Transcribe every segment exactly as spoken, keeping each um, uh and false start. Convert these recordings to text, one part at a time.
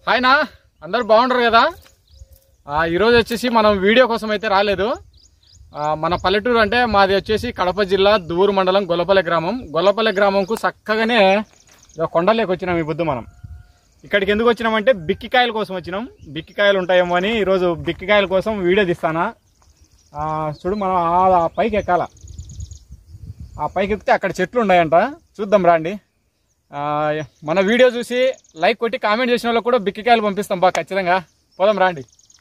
Hi నా అందరూ బాగుంటారు కదా। ఈరోజు వచ్చేసి మనం వీడియో కోసం అయితే రాలేదు। మన పల్లెటూరు అంటే మాది వచ్చేసి కడప జిల్లా దూరు మండలం గొల్లపల్లె గ్రామం। గొల్లపల్లె గ్రామంకు చక్కగానే కొండలేకి వచ్చినాం। ఈ బుద్ధు మనం ఇక్కడికి ఎందుకు వచ్చినామంటే బిక్కికాయల కోసం వచ్చినాం। బిక్కికాయలు ఉంటాయేమో అని ఈరోజు బిక్కికాయల కోసం వీడియో తీస్తానా। చూడు మనం ఆ పైకి ఎక్కాల, ఆ పైకి ఎక్కితే అక్కడ చెట్లు ఉన్నాయంట, చూద్దాం రాండి। మన వీడియో చూసి లైక్ కొట్టి కామెంట్ చేసిన వాళ్ళకి కూడా బిక్కికాయలు పంపిస్తాం బా ఖచ్చితంగా। పోదాం రాండి।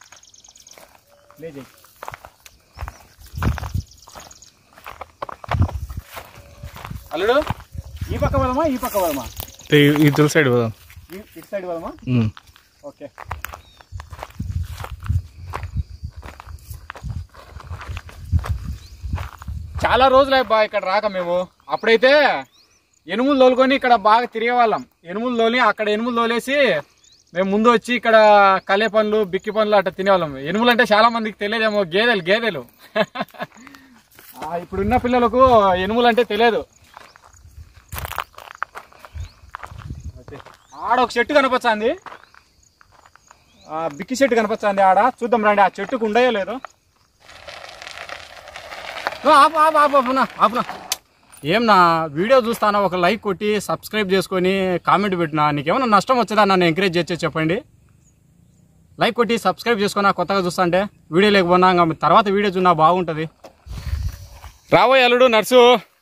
అల్లుడు ఈ పక్క పోదామా ఈ పక్క పోదామా? ఇటు సైడ్ పోదాం, ఇటు సైడ్ పోదామా? ఓకే। చాలా రోజులు బా ఇక్కడ రాక మేము। అప్పుడైతే ఎనుములు తోలుకొని ఇక్కడ బాగా తిరిగేవాళ్ళం। ఎనుములు తోలి అక్కడ ఎనుములు తోలేసి మేము ముందు వచ్చి ఇక్కడ కలే పనులు బిక్కి పనులు అట్లా తినేవాళ్ళం। ఎనుములు అంటే చాలా మందికి తెలియదేమో, గేదెలు గేదెలు ఇప్పుడున్న పిల్లలకు ఎనుములు అంటే తెలియదు। ఆడ ఒక చెట్టు కనపచ్చాంది, బిక్కి చెట్టు కనపచ్చాంది ఆడ, చూద్దాం రండి ఆ చెట్టుకు ఉండయో లేదు। ఆపు ఆపు ఆపు ఆపునా ఆపునా ఏం నా వీడియో చూస్తానా, ఒక లైక్ కొట్టి సబ్స్క్రైబ్ చేసుకొని కామెంట్ పెట్టినా నీకేమన్నా నష్టం వచ్చేదా నన్ను ఎంకరేజ్ చేసే చెప్పండి। లైక్ కొట్టి సబ్స్క్రైబ్ చేసుకున్నా కొత్తగా చూస్తా అంటే వీడియో లేకపోయినా ఇంకా తర్వాత వీడియో చూన్నా బాగుంటుంది। రాబోయే అల్లుడు నర్సు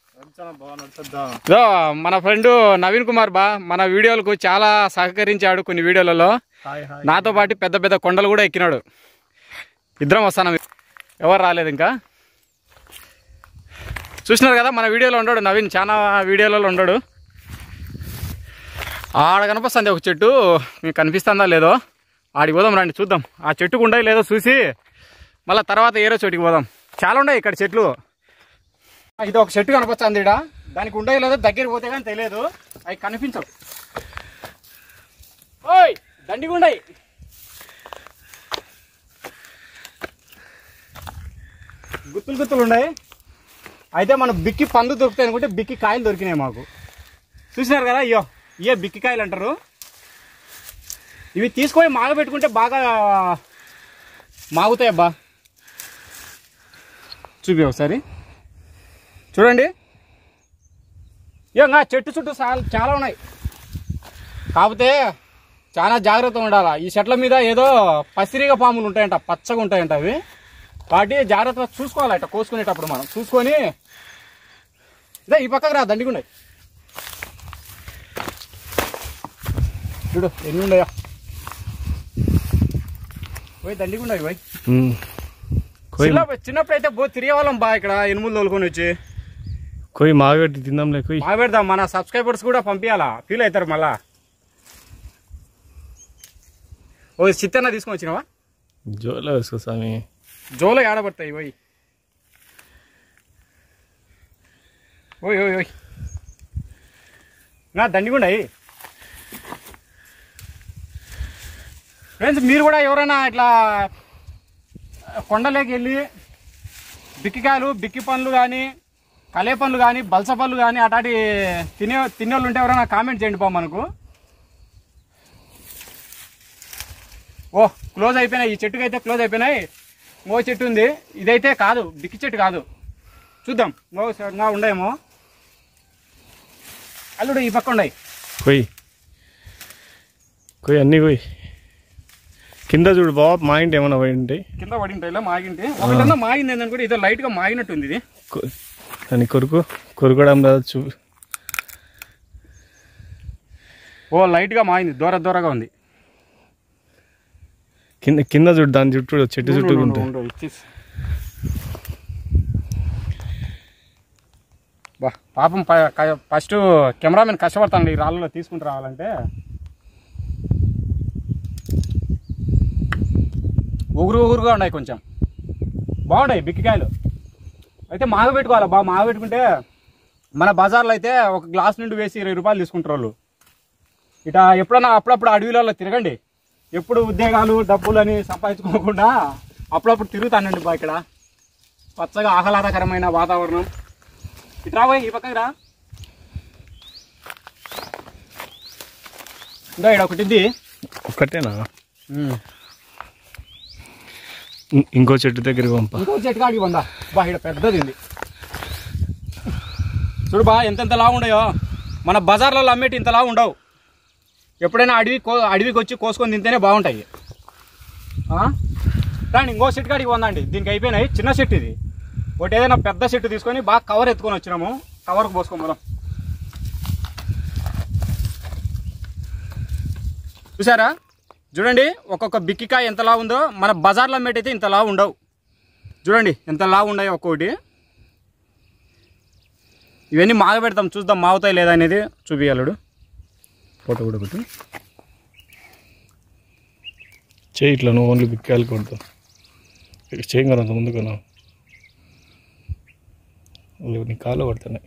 మన ఫ్రెండ్ నవీన్ కుమార్ బా మన వీడియోలకు చాలా సహకరించాడు కొన్ని వీడియోలలో। నాతో పాటు పెద్ద పెద్ద కొండలు కూడా ఎక్కినాడు। ఇద్దరం వస్తాను, ఎవరు రాలేదు ఇంకా। చూసినారు కదా మన వీడియోలో ఉన్నాడు నవీన్, చాలా వీడియోలలో ఉన్నాడు। ఆడ కనిపిస్తుంది ఒక చెట్టు, మీకు కనిపిస్తుందా లేదో, ఆడికి పోదాం రండి చూద్దాం ఆ చెట్టుకు ఉండయి లేదో చూసి మళ్ళీ తర్వాత ఏరో చోటికి పోదాం। చాలా ఉన్నాయి ఇక్కడ చెట్లు, ఇది ఒక చెట్టు కనిపిస్తుంది ఇడ, దానికి ఉండయి లేదో దగ్గరికి పోతే కానీ తెలియదు, అవి కనిపించవు। ఓయ్ దండిగా ఉండయి, గుత్తులు గుత్తులు ఉన్నాయి। అయితే మనం బిక్కి పండు దొరుకుతాయి అనుకుంటే బిక్కి కాయలు దొరికినాయి మాకు। చూసినారు కదా, అయ్యో ఇయే బిక్కి కాయలు అంటారు। ఇవి తీసుకొని మాగబెట్టుకుంటే బాగా మాగుతాయి అబ్బా। చూపి ఒకసారి చూడండి, ఇక చెట్టు చుట్టూ చాలా ఉన్నాయి, కాకపోతే చాలా జాగ్రత్తగా ఉండాలి। ఈ చెట్ల మీద ఏదో పసిరిగా పాములు ఉంటాయంట, పచ్చగా ఉంటాయంట అవి, వాటి జాగ్రత్తగా చూసుకోవాలట కోసుకునేటప్పుడు మనం చూసుకొని। ఇదే ఈ పక్కకు రా, దండిగా ఉన్నాయి చూడు ఎన్ని ఉన్నాయా, పోయి దండిగా ఉన్నాయి పోయి। చిన్నప్పుడు అయితే బో తిరిగేవాళ్ళం బా ఇక్కడ ఎనుములు తోలుకొని వచ్చి, కొయ్యి మాగబెట్టి తిందాం లే, మాగబెడదాం, మన సబ్స్క్రైబర్స్ కూడా పంపించాలా, ఫీల్ అవుతారు మళ్ళా। ఓ చిత్తన్న తీసుకొని వచ్చినావా? జోలో వేసుకో స్వామి, జోలో ఏడబడతాయి పోయి, ఓయ్ ఓయ్ ఓయ్ నా దండిగుండాయి ఫ్రెండ్స్। మీరు కూడా ఎవరైనా ఇట్లా కొండలోకి వెళ్ళి బిక్కికాయలు బిక్కి పనులు కానీ కలే పనులు కానీ బల్స పనులు కానీ అటాటి తినే తినేవాళ్ళు ఉంటే ఎవరైనా కామెంట్ చేయండి పో మనకు। ఓ క్లోజ్ అయిపోయినాయి, ఈ చెట్టుకి అయితే క్లోజ్ అయిపోయినాయి। ఇంకో చెట్టు ఉంది, ఇదైతే కాదు బిక్కి చెట్టు కాదు, చూద్దాం ఇంకో ఉండేమో। అల్లుడు ఈ పక్క ఉన్నాయి, కొయ్యి కొయ్యి అన్నీ కొయ్యి, కింద చూడు బాబు మాగింటి ఏమన్నా పోయి ఉంటాయి, కింద పడింటాయి ఇలా మాగింటే, ఒకటన్నా మాగింది ఏంటని కూడా ఇదో లైట్గా మాగినట్టుంది ఇది, అని కొరుకు కొరుకోవడం రాదు చూ, ఓ లైట్గా మాగింది, దూర దూరగా ఉంది। కింద కింద చూడు దాని చుట్టూ చెట్టు చుట్టూ ఉంటాయి। బా పాపం ఫస్ట్ కెమెరామెన్ కష్టపడతాను ఈ రాళ్ళలో తీసుకుంటూ రావాలంటే। ఉగురు ఉగురుగా ఉన్నాయి, కొంచెం బాగున్నాయి బిక్కికాయలు అయితే మాగబెట్టుకోవాలి బాగా, మాగబెట్టుకుంటే మన బజార్లో అయితే ఒక గ్లాస్ నుండి వేసి ఇరవై రూపాయలు తీసుకుంటారు వాళ్ళు। ఇట ఎప్పుడన్నా అప్పుడప్పుడు అడవిలలో తిరగండి, ఎప్పుడు ఉద్యోగాలు డబ్బులు అని సంపాదించుకోకుండా అప్పుడప్పుడు తిరుగుతానండి బా, ఇక్కడ పచ్చగా ఆహ్లాదకరమైన వాతావరణం। ఇటు రాబోయే ఈ పక్కకి రా, ఇందా ఇక్కడ ఒకటి ఒక్కటేనా? ఇంకో చెట్టు దగ్గరికి పంప. ఇంకో చెట్టు కాడికి వందా బా, ఇక్కడ పెద్దది ఉంది చూడు బా, ఎంతెంత లావు ఉండయో. మన బజార్లలో అమ్మేటి ఇంత లావు ఉండవు. ఎప్పుడైనా అడవి కో అడవికి వచ్చి కోసుకొని తింటేనే బాగుంటాయి. కానీ ఇంకో చెట్టు కాడికి వందండి. దీనికి అయిపోయినాయి. చిన్న చెట్టు ఇది. ఒకటి ఏదైనా పెద్ద చెట్టు తీసుకొని బాగా కవర్ ఎత్తుకొని వచ్చినాము. కవర్కు పోసుకోమడం చూసారా? చూడండి ఒక్కొక్క బిక్కికాయ ఎంత లావు ఉందో. మన బజార్లో అమ్మేటైతే ఇంత లావు ఉండవు. చూడండి ఎంత లావు ఉన్నాయో ఒక్కొక్కటి. ఇవన్నీ మాగ పెడతాం, చూద్దాం మాగుతాయి లేదా అనేది చూపించాలడు. ఫోటో కూడా పెట్టి చేయి ఇట్లా నువ్వు ఓన్లీ బిక్కాయలు కొడతావు. ఇక్కడ చేయం కదా అంత ముందు కొన్నావు. నీ కాళ్ళు పడుతున్నాయి.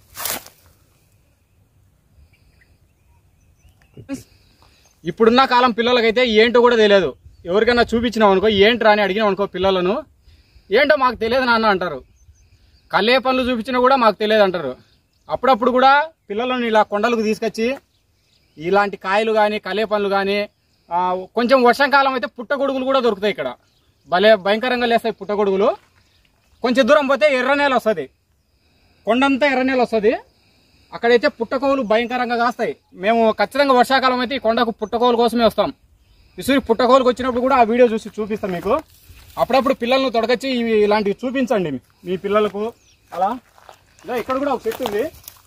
ఇప్పుడున్న కాలం పిల్లలకైతే ఏంటో కూడా తెలియదు. ఎవరికైనా చూపించినాం అనుకో, ఏంట్రా అని అడిగినాం అనుకో పిల్లలను, ఏంటో మాకు తెలియదు నాన్న అంటారు. కళ్ళే పనులు చూపించినా కూడా మాకు తెలియదు అంటారు. అప్పుడప్పుడు కూడా పిల్లలను ఇలా కొండలకు తీసుకొచ్చి ఇలాంటి కాయలు కానీ కళ్ళే పనులు కానీ, కొంచెం వర్షాకాలం అయితే పుట్టగొడుగులు కూడా దొరుకుతాయి ఇక్కడ. భలే భయంకరంగా లేస్తాయి పుట్టగొడుగులు. కొంచెం దూరం పోతే ఎర్రనేల వస్తుంది, కొండంతా ఎర్రనేల వస్తుంది. అక్కడైతే పుట్టకోలు భయంకరంగా కాస్తాయి. మేము ఖచ్చితంగా వర్షాకాలం అయితే ఈ కొండకు పుట్టకోలు కోసమే వస్తాం. ఇసురు పుట్టకోలుకు వచ్చినప్పుడు కూడా ఆ వీడియో చూసి చూపిస్తాం మీకు. అప్పుడప్పుడు పిల్లలను తొడగచ్చి ఇవి ఇలాంటివి చూపించండి మీ పిల్లలకు. అలా ఇలా ఇక్కడ కూడా ఒక చెట్టు ఉంది.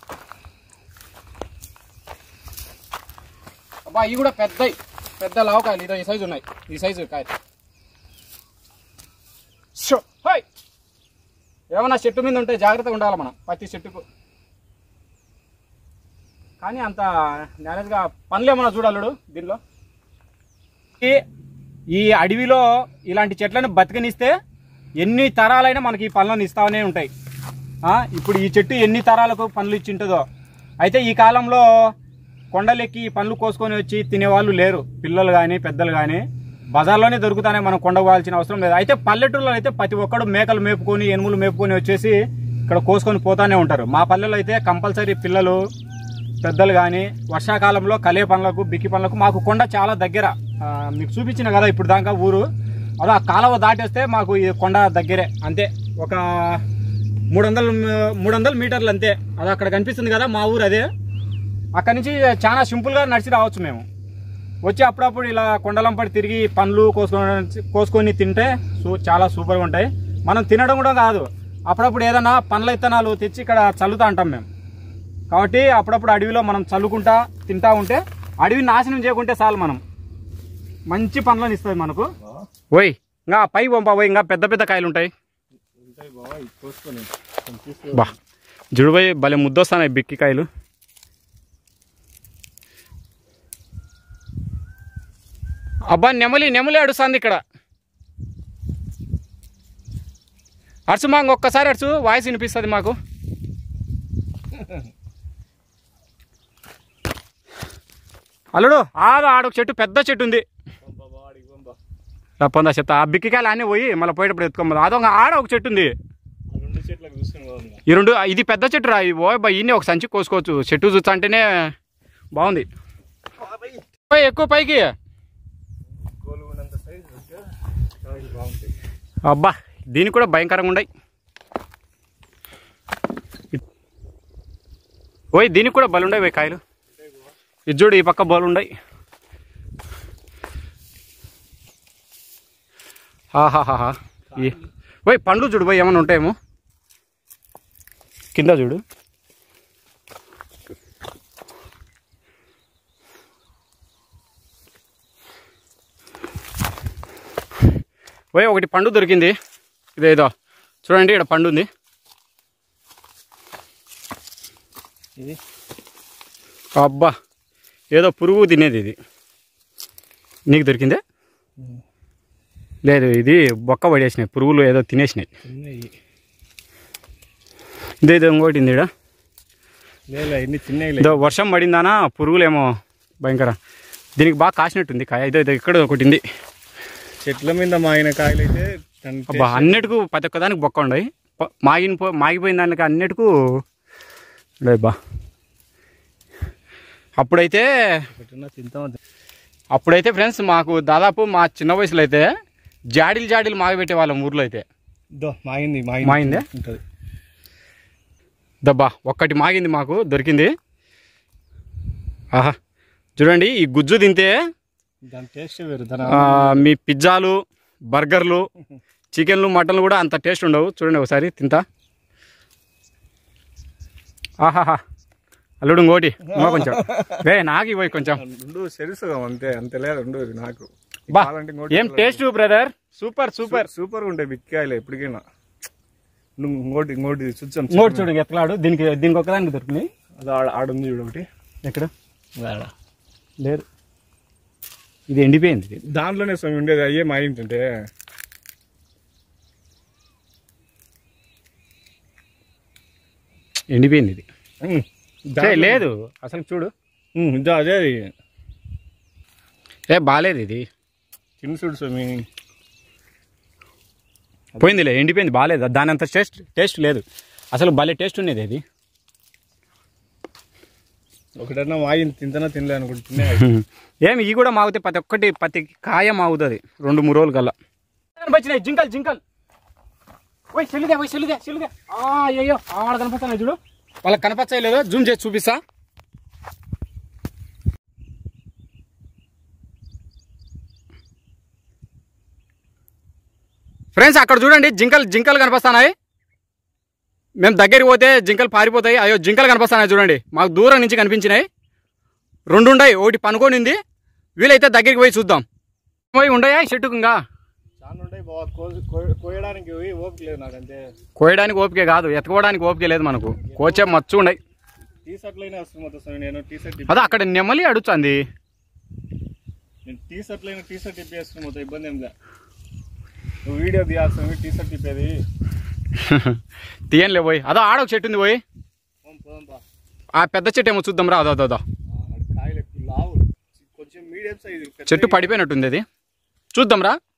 అబ్బా ఇవి కూడా పెద్ద పెద్ద లావకాయలు. ఇదో ఈ సైజు ఉన్నాయి. ఈ సైజు కాయలు. హాయ్ ఏమన్నా చెట్టు మీద ఉంటే జాగ్రత్తగా ఉండాలి మనం ప్రతి చెట్టుకు. కానీ అంత మ్యానేజ్గా పనులు ఏమన్నా చూడాలడు దీనిలో. ఈ అడవిలో ఇలాంటి చెట్లను బతికనిస్తే ఎన్ని తరాలైనా మనకి ఈ పనులను ఇస్తానే ఉంటాయి. ఇప్పుడు ఈ చెట్టు ఎన్ని తరాలకు పనులు ఇచ్చింటుందో. అయితే ఈ కాలంలో కొండలెక్కి పనులు కోసుకొని వచ్చి తినేవాళ్ళు లేరు, పిల్లలు కానీ పెద్దలు కానీ. బజార్లోనే దొరుకుతానే మనం కొండ పోవాల్సిన అవసరం లేదు. అయితే పల్లెటూరులో అయితే ప్రతి ఒక్కడు మేకలు మేపుకొని ఎనుములు మేపుకొని వచ్చేసి ఇక్కడ కోసుకొని పోతానే ఉంటారు. మా పల్లెలో అయితే కంపల్సరీ పిల్లలు పెద్దలు కానీ వర్షాకాలంలో కలే పనులకు బిక్కి పనులకు మాకు కొండ చాలా దగ్గర. మీకు చూపించిన కదా ఇప్పుడు దాకా ఊరు. అదో ఆ కాలువ దాటేస్తే మాకు ఈ కొండ దగ్గరే. అంతే ఒక మూడు వందల మూడు వందల మీటర్లు అంతే. అది అక్కడ కనిపిస్తుంది కదా మా ఊరు అదే. అక్కడి నుంచి చాలా సింపుల్గా నడిచి రావచ్చు మేము. వచ్చి అప్పుడప్పుడు ఇలా కొండలంపడి తిరిగి పండ్లు కోసుకొని కోసుకొని తింటే చాలా సూపర్గా ఉంటాయి. మనం తినడం కూడా కాదు, అప్పుడప్పుడు ఏదైనా పండ్ల విత్తనాలు తెచ్చి ఇక్కడ చల్లుతా అంటాం మేము. కాబట్టి అప్పుడప్పుడు అడవిలో మనం చల్లుకుంటా తింటా ఉంటే అడవి నాశనం చేయకుంటే చాలు. మనం మంచి పండ్లను ఇస్తుంది మనకు. ఓయ్ ఇంకా పై పంపా పోయి ఇంకా పెద్ద పెద్ద కాయలు ఉంటాయి. బా జుడుపోయి భలే ముద్దొస్తాయి బిక్కి కాయలు. అబ్బా నెమలి నెమలి అడుస్తుంది ఇక్కడ. అరుసు మా ఒక్కసారి అరుసు, వాయిస్ వినిపిస్తుంది మాకు. అల్లుడు ఆడ ఆడొక చెట్టు పెద్ద చెట్టు ఉంది. పొందా చెత్త ఆ బిక్కికాయలు అన్నీ పోయి మళ్ళీ పోయేటప్పుడు ఎత్తుకోమదు. అదొక ఆడ ఒక చెట్టు ఉంది. ఈ రెండు ఇది పెద్ద చెట్టు రా. ఓ బా ఈయనే ఒక సంచి కోసుకోవచ్చు. చెట్టు చూస్తా అంటేనే బాగుంది. ఎక్కువ పైకి అబ్బా దీనికి కూడా భయంకరంగా ఉన్నాయి. ఓయ్ దీనికి కూడా బలుండయి పోయి కాయలు. ఇది చూడు ఈ పక్క బలుండయి. ఆహాహా పోయి పండ్లు చూడు పోయి ఏమైనా ఉంటాయేమో కింద చూడు. పోయి ఒకటి పండు దొరికింది. ఇదేదో చూడండి ఇక్కడ పండు ఉంది. ఇది అబ్బా ఏదో పురుగు తినేది. ఇది నీకు దొరికిందే? లేదు ఇది బొక్క పడేసినాయి, పురుగులు ఏదో తినేసినాయి. ఇదేదో ఇంకోటి ఉంది ఇక్కడ. ఇదో వర్షం పడిందానా పురుగులేమో భయంకర. దీనికి బాగా కాసినట్టుంది కాయ. ఇదో ఇదో ఇక్కడ ఒకటి ఉంది. చెట్ల మీద మాగిన కాయలు అయితే అబ్బా అన్నిటికు ప్రతి ఒక్కదానికి బొక్క ఉండయి. మాగిన పో మాగిపోయిన దానికి అన్నిటికు బా. అప్పుడైతే తింటాం. అప్పుడైతే ఫ్రెండ్స్ మాకు దాదాపు మా చిన్న వయసులో అయితే జాడీలు జాడీలు మాగబెట్టే వాళ్ళం ఊర్లో అయితే. మాగింది మాగిందే ఉంటుంది దబ్బా ఒక్కటి మాగింది మాకు దొరికింది. ఆహా చూడండి ఈ గుజ్జు తింటే దాని టేస్ట్ వేరు. మీ పిజ్జాలు బర్గర్లు చికెన్లు మటన్లు కూడా అంత టేస్ట్ ఉండవు. చూడండి ఒకసారి తింటా. ఆహాహా అల్లుడు ఇంకోటి ఇంకో కొంచెం రే నాకు ఇవ్వయి కొంచెం. తెలుసు అంతే అంతే లేదు నాకు. బా ఏం taste brother, super super super ఉంటాయి బిక్కాయలు ఎప్పటికైనా. నువ్వు ఇంకోటి ఇంకోటి చూసాం ఇంకోటి చూడు ఎట్లాడు. దీనికి దీనికి ఒకదానికి దొరికినాయి. అది ఆడ ఆడుంది చూడు ఒకటి. ఎక్కడ లేదు, ఇది ఎండిపోయింది. దాంట్లోనే స్వామి ఉండేది. అయ్యే మాయింటుంటే ఎండిపోయింది ఇది. లేదు అసలు చూడు అదే ఏ బాగాలేదు ఇది. చిన్న చూడు స్వామి పోయిందిలే, ఎండిపోయింది, బాగాలేదు. దాని అంత టేస్ట్ టేస్ట్ లేదు అసలు. భలే టేస్ట్ ఉండేది అది. ఒకటన్నా మాగింది తింటానా తినలే అనుకుంటున్నా. ఏమి ఈ కూడా మాగితే ప్రతి ఒక్కటి ప్రతి కాయ మాగుతుంది రెండు మూడు రోజుల కల్లా. వచ్చినాయి జింకల్ జింకల్ పోయి చెల్లిదే పోయి చెల్లిదే చెల్లిదే. అయ్యో ఆడ కనిపిస్తాను చూడు, వాళ్ళకి కనపచ్చలేదు. జూమ్ చేసి చూపిస్తా. ఫ్రెండ్స్ అక్కడ చూడండి జింకలు జింకలు కనిపిస్తున్నాయి. మేము దగ్గరికి పోతే జింకలు పారిపోతాయి. అయ్యో జింకలు కనిపిస్తున్నాయి చూడండి, మాకు దూరం నుంచి కనిపించినాయి. రెండు ఉన్నాయి, ఒకటి పనుకొనింది. వీలైతే దగ్గరికి పోయి చూద్దాం. పోయి ఉండయా చెట్టుకు ఇంకా కోయడానికి ఓపిక లేదు నాకంతే. కోయడానికి ఓపిక కాదు, ఎత్తుకోవడానికి ఓపిక లేదు మనకు. కోచే మచ్చు ఉండయి. టీ షర్ట్లైనా వస్తుంది నేను టీ షర్ట్ అదే అక్కడ నెమ్మలి అడుగుతుంది. నేను టీ షర్ట్లైనా టీ షర్ట్ ఇప్పేస్తుంది మొత్తం ఇబ్బంది ఏం లే. నువ్వు వీడియో తీయాల్సింది టీ షర్ట్ ఇప్పేది తీయనులే పోయి. అదో ఆడ ఒక చెట్టు ఉంది పోయి, ఆ పెద్ద చెట్టు ఏమో చూద్దాం రా. అదో అదో కాయలు లావు కొంచెం మీడియం సైజు చెట్టు పడిపోయినట్టుంది, అది చూద్దాం రా.